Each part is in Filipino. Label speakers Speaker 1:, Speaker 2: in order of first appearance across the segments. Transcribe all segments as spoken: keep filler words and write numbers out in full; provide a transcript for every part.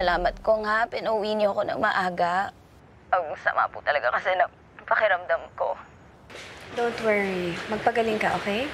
Speaker 1: Salamat ko nga, pinauwi niyo ako ng maaga. Ang sama po talaga kasi na pakiramdam ko.
Speaker 2: Don't worry. Magpagaling ka, okay?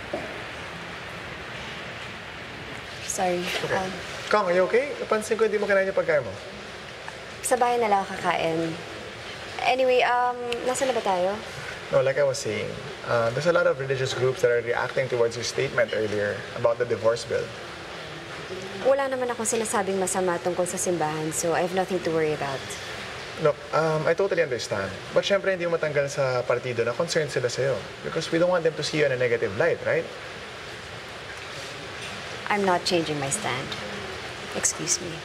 Speaker 2: Sorry.
Speaker 3: Okay.
Speaker 2: Um,
Speaker 3: Kong, are you okay? Napansin ko hindi mo kinain yung pagkain mo.
Speaker 2: sa bahay na lang ako kakain. Anyway, um, nasa na ba tayo?
Speaker 3: No, like I was saying, uh, there's a lot of religious groups that are reacting towards your statement earlier about the divorce bill.
Speaker 2: Wala naman akong sinasabing masama tungkol sa simbahan, so I have nothing to worry about.
Speaker 3: Look, um, I totally understand. But syempre hindi mo matanggal sa partido na concerned sila sa'yo. Because we don't want them to see you in a negative light, right?
Speaker 2: I'm not changing my stand. Excuse me.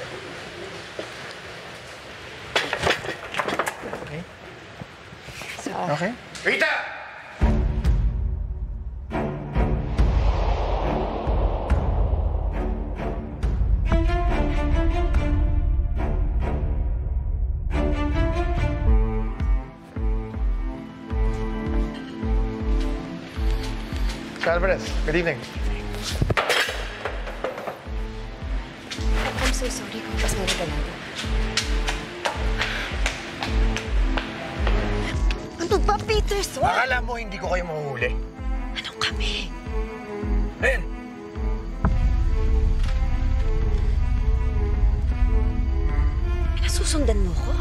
Speaker 3: Okay.
Speaker 2: So,
Speaker 3: Okay.
Speaker 4: Rita!
Speaker 3: Mister Alvarez, good evening.
Speaker 2: I'm so sorry kung mas nalagalado. Ano ba, Peterson?
Speaker 4: Akala mo hindi ko kayo mahuhuli?
Speaker 2: Anong kami?
Speaker 4: Ayan!
Speaker 2: Nasusundan mo ko?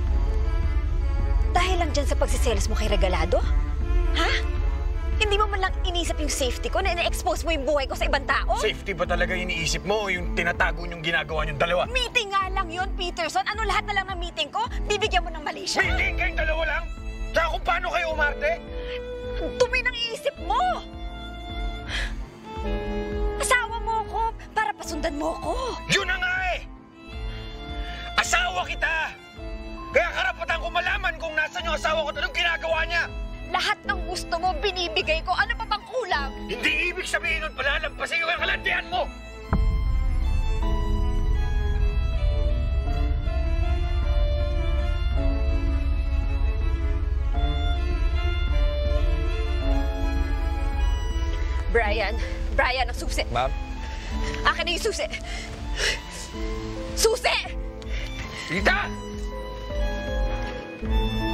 Speaker 2: Dahil lang dyan sa pagsiselos mo kay Regalado? Ha? Hindi mo man lang inisip yung safety ko na ina-expose mo yung buhay ko sa ibang tao?
Speaker 4: Safety ba talaga iniisip mo o yung tinatago niyong ginagawa niyong dalawa?
Speaker 2: Meeting nga lang yun, Peterson. Ano lahat na lang ng meeting ko? Bibigyan mo ng mali siya?
Speaker 4: Meeting kayong dalawa lang? Tsaka kung paano kayo umarte?
Speaker 2: Ang dumi ng iisip mo! Asawa mo ko para pasundan mo ko.
Speaker 4: Yun na nga eh! Asawa kita! Kaya karapatan ko malaman kung nasan yung asawa ko at anong ginagawa niya!
Speaker 2: Lahat ng gusto mo, binibigay ko. Ano pa bang kulang?
Speaker 4: Hindi ibig sabihin nun palalampasin ko yung kalandian mo!
Speaker 2: Brian, Brian, ang susi.
Speaker 4: Ma'am?
Speaker 2: Akin na yung susi. Susi!
Speaker 4: Rita!